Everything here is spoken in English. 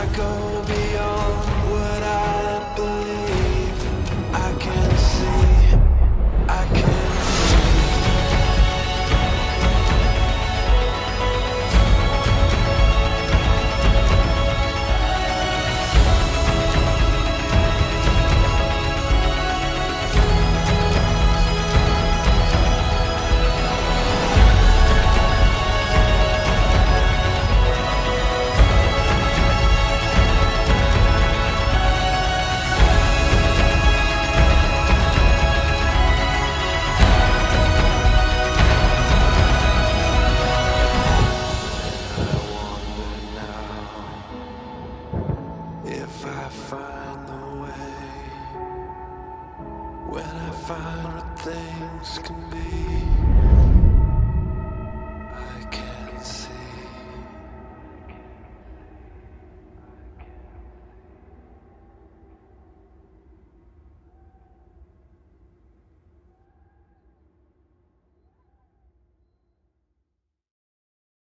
go beyond what I believe. I can see, I can see. If I find the way, when I find what things can be.